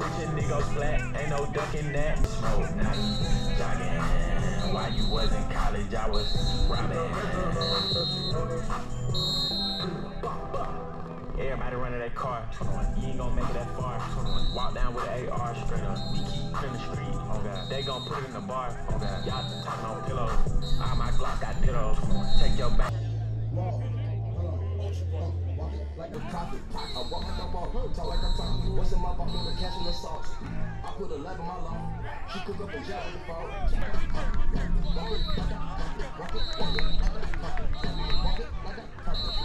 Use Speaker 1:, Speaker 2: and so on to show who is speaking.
Speaker 1: switching niggas flat, ain't no ducking that. Smoke, now you jogging. While you was in college, I was robbing. Everybody running that car. You ain't gonna make it that far. Walk down with an AR straight up. We keep in the street. They gon' put it in the bar. Y'all talking on pillows. All my Glock got dittos. Take your back.
Speaker 2: Like a coffee, I walk like I'm talk like I'm talking. What's in my pocket? The cash in the sauce. I put a leg on my lawn. She cook up a jar with the fall. Walk it like a